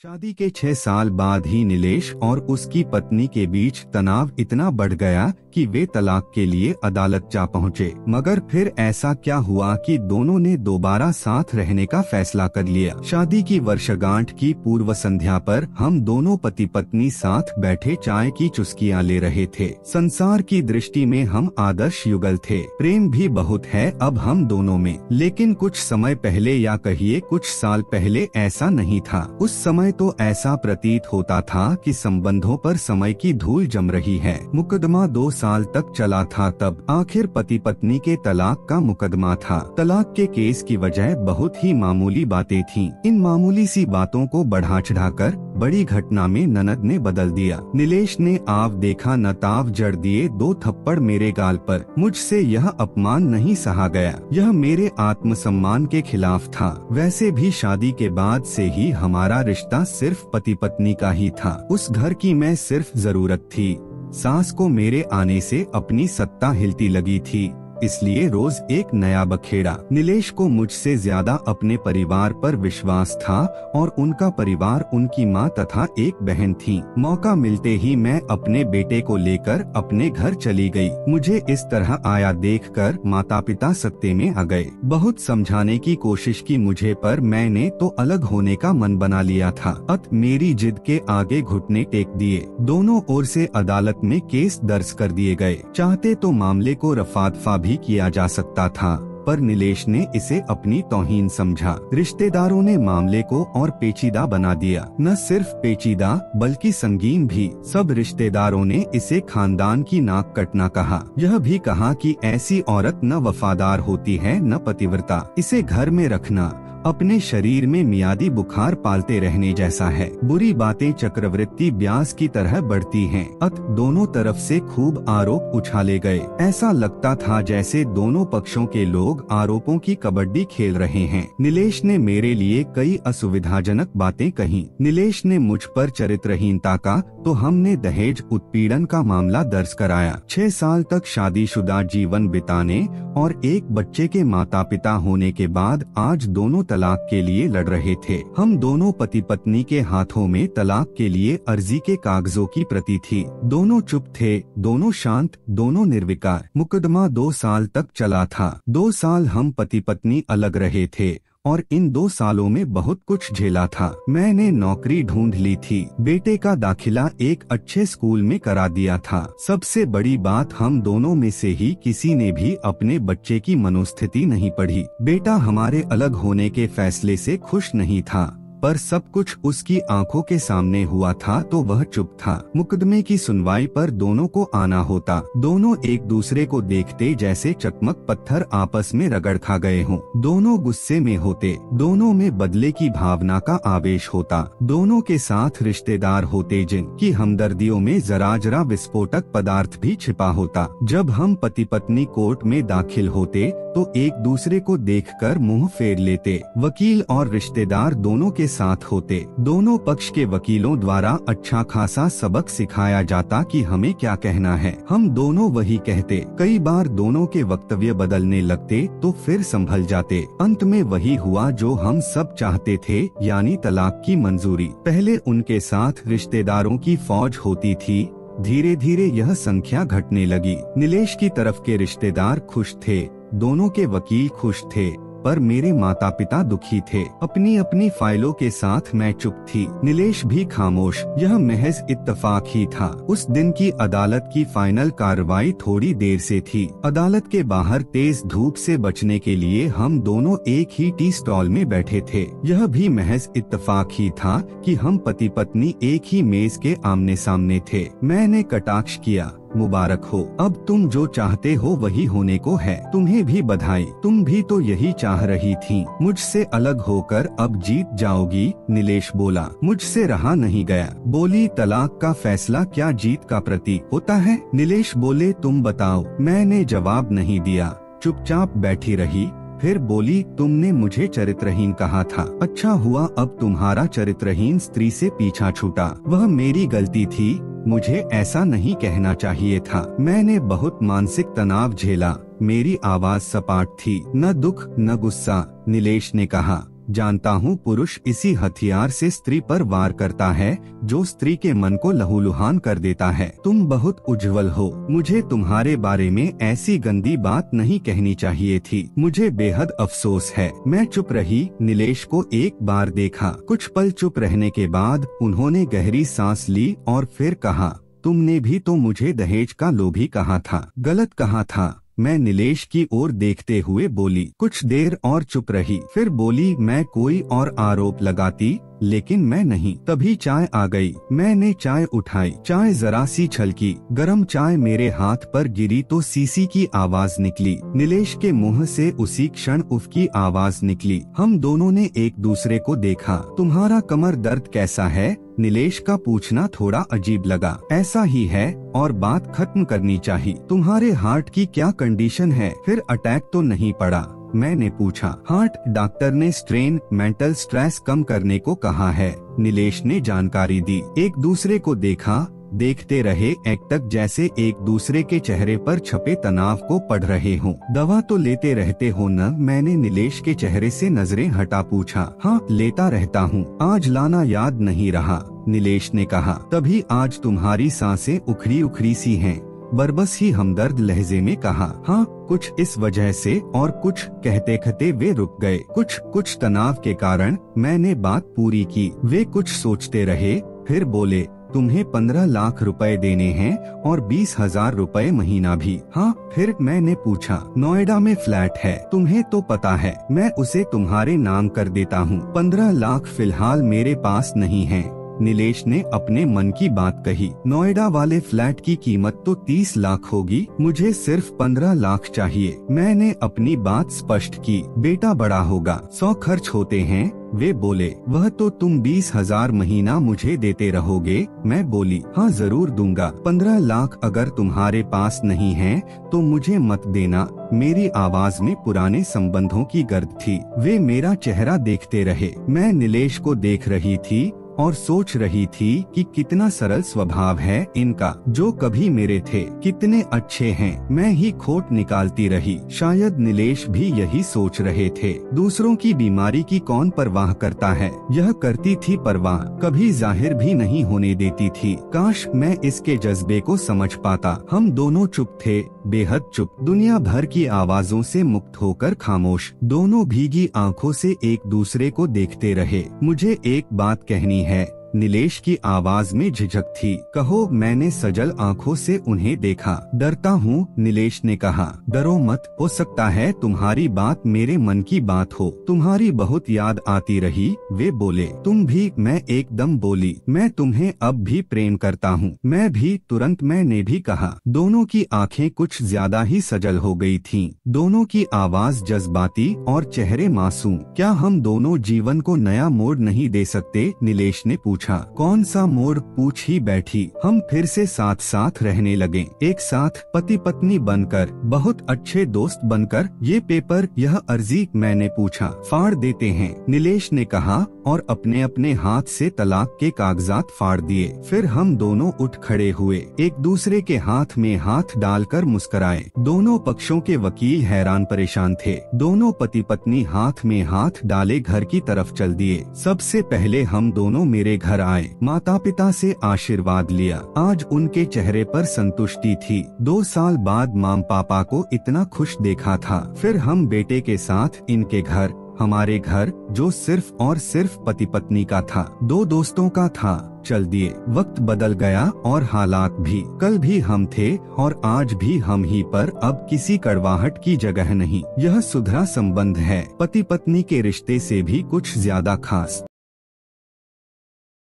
शादी के 6 साल बाद ही नीलेश और उसकी पत्नी के बीच तनाव इतना बढ़ गया कि वे तलाक के लिए अदालत जा पहुँचे। मगर फिर ऐसा क्या हुआ कि दोनों ने दोबारा साथ रहने का फैसला कर लिया। शादी की वर्षगांठ की पूर्व संध्या पर हम दोनों पति पत्नी साथ बैठे चाय की चुस्कियां ले रहे थे। संसार की दृष्टि में हम आदर्श युगल थे। प्रेम भी बहुत है अब हम दोनों में, लेकिन कुछ समय पहले या कहिए कुछ साल पहले ऐसा नहीं था। उस समय तो ऐसा प्रतीत होता था कि संबंधों पर समय की धूल जम रही है। मुकदमा 2 साल तक चला था, तब आखिर पति पत्नी के तलाक का मुकदमा था। तलाक के केस की वजह बहुत ही मामूली बातें थीं। इन मामूली सी बातों को बढ़ा चढ़ाकर बड़ी घटना में ननद ने बदल दिया। नीलेश ने आव देखा न ताव जड़ दिए 2 थप्पड़ मेरे गाल पर। मुझसे यह अपमान नहीं सहा गया। यह मेरे आत्मसम्मान के खिलाफ था। वैसे भी शादी के बाद से ही हमारा रिश्ता सिर्फ पति पत्नी का ही था। उस घर की मैं सिर्फ जरूरत थी। सास को मेरे आने से अपनी सत्ता हिलती लगी थी, इसलिए रोज एक नया बखेड़ा। नीलेश को मुझसे ज्यादा अपने परिवार पर विश्वास था और उनका परिवार उनकी माँ तथा एक बहन थी। मौका मिलते ही मैं अपने बेटे को लेकर अपने घर चली गई। मुझे इस तरह आया देखकर माता पिता सत्ते में आ गए। बहुत समझाने की कोशिश की मुझे, पर मैंने तो अलग होने का मन बना लिया था। अत मेरी जिद के आगे घुटने टेक दिए। दोनों ओर से अदालत में केस दर्ज कर दिए गए। चाहते तो मामले को रफा-दफा भी किया जा सकता था, पर नीलेश ने इसे अपनी तौहीन समझा। रिश्तेदारों ने मामले को और पेचीदा बना दिया। न सिर्फ पेचीदा बल्कि संगीन भी। सब रिश्तेदारों ने इसे खानदान की नाक कटना कहा। यह भी कहा कि ऐसी औरत न वफादार होती है न पतिव्रता। इसे घर में रखना अपने शरीर में मियादी बुखार पालते रहने जैसा है। बुरी बातें चक्रवृत्ति ब्याज की तरह बढ़ती हैं। अत दोनों तरफ से खूब आरोप उछाले गए। ऐसा लगता था जैसे दोनों पक्षों के लोग आरोपों की कबड्डी खेल रहे हैं। नीलेश ने मेरे लिए कई असुविधाजनक बातें कही। नीलेश ने मुझ पर चरित्रहीनता का, तो हमने दहेज उत्पीड़न का मामला दर्ज कराया। 6 साल तक शादीशुदा जीवन बिताने और एक बच्चे के माता पिता होने के बाद आज दोनों तलाक के लिए लड़ रहे थे। हम दोनों पति पत्नी के हाथों में तलाक के लिए अर्जी के कागजों की प्रति थी। दोनों चुप थे, दोनों शांत, दोनों निर्विकार। मुकदमा 2 साल तक चला था। 2 साल हम पति पत्नी अलग रहे थे और इन 2 सालों में बहुत कुछ झेला था। मैंने नौकरी ढूंढ ली थी। बेटे का दाखिला एक अच्छे स्कूल में करा दिया था। सबसे बड़ी बात, हम दोनों में से ही किसी ने भी अपने बच्चे की मनोस्थिति नहीं पढ़ी। बेटा हमारे अलग होने के फैसले से खुश नहीं था, पर सब कुछ उसकी आंखों के सामने हुआ था तो वह चुप था। मुकदमे की सुनवाई पर दोनों को आना होता। दोनों एक दूसरे को देखते जैसे चकमक पत्थर आपस में रगड़ खा गए हों। दोनों गुस्से में होते। दोनों में बदले की भावना का आवेश होता। दोनों के साथ रिश्तेदार होते जिनकी हमदर्दियों में जरा जरा विस्फोटक पदार्थ भी छिपा होता। जब हम पति पत्नी कोर्ट में दाखिल होते तो एक दूसरे को देखकर मुंह फेर लेते। वकील और रिश्तेदार दोनों के साथ होते। दोनों पक्ष के वकीलों द्वारा अच्छा खासा सबक सिखाया जाता कि हमें क्या कहना है। हम दोनों वही कहते। कई बार दोनों के वक्तव्य बदलने लगते तो फिर संभल जाते। अंत में वही हुआ जो हम सब चाहते थे, यानी तलाक की मंजूरी। पहले उनके साथ रिश्तेदारों की फौज होती थी। धीरे धीरे यह संख्या घटने लगी। नीलेश की तरफ के रिश्तेदार खुश थे, दोनों के वकील खुश थे, पर मेरे माता पिता दुखी थे। अपनी अपनी फाइलों के साथ मैं चुप थी। नीलेश भी खामोश। यह महज इत्तेफाक ही था। उस दिन की अदालत की फाइनल कार्रवाई थोड़ी देर से थी। अदालत के बाहर तेज धूप से बचने के लिए हम दोनों एक ही टी स्टॉल में बैठे थे। यह भी महज इत्तेफाक ही था कि हम पति पत्नी एक ही मेज के आमने सामने थे। मैंने कटाक्ष किया, मुबारक हो, अब तुम जो चाहते हो वही होने को है। तुम्हें भी बधाई, तुम भी तो यही चाह रही थी। मुझसे अलग होकर अब जीत जाओगी। नीलेश बोला। मुझसे रहा नहीं गया। बोली, तलाक का फैसला क्या जीत का प्रतीक होता है? नीलेश बोले, तुम बताओ। मैंने जवाब नहीं दिया, चुपचाप बैठी रही। फिर बोली, तुमने मुझे चरित्रहीन कहा था। अच्छा हुआ अब तुम्हारा चरित्रहीन स्त्री से पीछा छूटा। वह मेरी गलती थी, मुझे ऐसा नहीं कहना चाहिए था। मैंने बहुत मानसिक तनाव झेला। मेरी आवाज सपाट थी, न दुख न गुस्सा। नीलेश ने कहा, जानता हूँ पुरुष इसी हथियार से स्त्री पर वार करता है जो स्त्री के मन को लहूलुहान कर देता है। तुम बहुत उज्जवल हो, मुझे तुम्हारे बारे में ऐसी गंदी बात नहीं कहनी चाहिए थी। मुझे बेहद अफसोस है। मैं चुप रही, नीलेश को एक बार देखा। कुछ पल चुप रहने के बाद उन्होंने गहरी सांस ली और फिर कहा, तुमने भी तो मुझे दहेज का लोभी कहा था। गलत कहा था, मैं नीलेश की ओर देखते हुए बोली। कुछ देर और चुप रही, फिर बोली, मैं कोई और आरोप लगाती लेकिन मैं नहीं। तभी चाय आ गई। मैंने चाय उठाई, चाय जरा सी छलकी। गरम चाय मेरे हाथ पर गिरी तो सीसी की आवाज निकली। नीलेश के मुंह से उसी क्षण उफ की आवाज निकली। हम दोनों ने एक दूसरे को देखा। तुम्हारा कमर दर्द कैसा है? नीलेश का पूछना थोड़ा अजीब लगा। ऐसा ही है और बात खत्म करनी चाहिए। तुम्हारे हार्ट की क्या कंडीशन है? फिर अटैक तो नहीं पड़ा? मैंने पूछा। हार्ट डॉक्टर ने स्ट्रेन मेंटल स्ट्रेस कम करने को कहा है, नीलेश ने जानकारी दी। एक दूसरे को देखा, देखते रहे एक तक जैसे एक दूसरे के चेहरे पर छपे तनाव को पढ़ रहे हों। दवा तो लेते रहते हो न? मैंने नीलेश के चेहरे से नजरें हटा पूछा। हाँ, लेता रहता हूँ। आज लाना याद नहीं रहा, नीलेश ने कहा। तभी आज तुम्हारी सांसें उखड़ी उखड़ी सी हैं, बरबस ही हमदर्द लहजे में कहा। हाँ, कुछ इस वजह से और कुछ कहते कहते वे रुक गए। कुछ तनाव के कारण। मैंने बात पूरी की। वे कुछ सोचते रहे, फिर बोले, तुम्हें 15 लाख रुपए देने हैं और 20,000 रुपए महीना भी। हाँ। फिर मैंने पूछा, नोएडा में फ्लैट है, तुम्हें तो पता है, मैं उसे तुम्हारे नाम कर देता हूँ। 15 लाख फिलहाल मेरे पास नहीं है, नीलेश ने अपने मन की बात कही। नोएडा वाले फ्लैट की कीमत तो 30 लाख होगी, मुझे सिर्फ 15 लाख चाहिए। मैंने अपनी बात स्पष्ट की। बेटा बड़ा होगा, 100 खर्च होते हैं। वे बोले, वह तो तुम 20,000 महीना मुझे देते रहोगे? मैं बोली, हाँ जरूर दूंगा। 15 लाख अगर तुम्हारे पास नहीं है तो मुझे मत देना। मेरी आवाज में पुराने संबंधों की गर्द थी। वे मेरा चेहरा देखते रहे। मैं नीलेश को देख रही थी और सोच रही थी कि कितना सरल स्वभाव है इनका, जो कभी मेरे थे। कितने अच्छे हैं। मैं ही खोट निकालती रही। शायद नीलेश भी यही सोच रहे थे। दूसरों की बीमारी की कौन परवाह करता है? यह करती थी परवाह, कभी जाहिर भी नहीं होने देती थी। काश मैं इसके जज्बे को समझ पाता। हम दोनों चुप थे, बेहद चुप। दुनिया भर की आवाजों से मुक्त होकर खामोश। दोनों भीगी आंखों से एक दूसरे को देखते रहे। मुझे एक बात कहनी है, नीलेश की आवाज में झिझक थी। कहो, मैंने सजल आंखों से उन्हें देखा। डरता हूँ, नीलेश ने कहा। डरो मत, हो सकता है तुम्हारी बात मेरे मन की बात हो। तुम्हारी बहुत याद आती रही। वे बोले, तुम भी? मैं एकदम बोली, मैं तुम्हें अब भी प्रेम करता हूँ। मैं भी, तुरंत मैंने भी कहा। दोनों की आंखें कुछ ज्यादा ही सजल हो गई थीं। दोनों की आवाज जज्बाती और चेहरे मासूम। क्या हम दोनों जीवन को नया मोड़ नहीं दे सकते? नीलेश ने पूछा। कौन सा मोड़? पूछ ही बैठी। हम फिर से साथ साथ रहने लगे, एक साथ पति पत्नी बनकर, बहुत अच्छे दोस्त बनकर। ये पेपर, यह अर्जी? मैंने पूछा। फाड़ देते हैं, नीलेश ने कहा और अपने अपने हाथ से तलाक के कागजात फाड़ दिए। फिर हम दोनों उठ खड़े हुए, एक दूसरे के हाथ में हाथ डालकर मुस्कुराए। दोनों पक्षों के वकील हैरान परेशान थे। दोनों पति पत्नी हाथ में हाथ डाले घर की तरफ चल दिए। सबसे पहले हम दोनों मेरे घर आए, माता पिता से आशीर्वाद लिया। आज उनके चेहरे पर संतुष्टि थी। 2 साल बाद माँ पापा को इतना खुश देखा था। फिर हम बेटे के साथ इनके घर, हमारे घर, जो सिर्फ और सिर्फ पति पत्नी का था, 2 दोस्तों का था, चल दिए। वक्त बदल गया और हालात भी। कल भी हम थे और आज भी हम ही, पर अब किसी कड़वाहट की जगह नहीं। यह सुधरा संबंध है, पति पत्नी के रिश्ते से भी कुछ ज्यादा खास।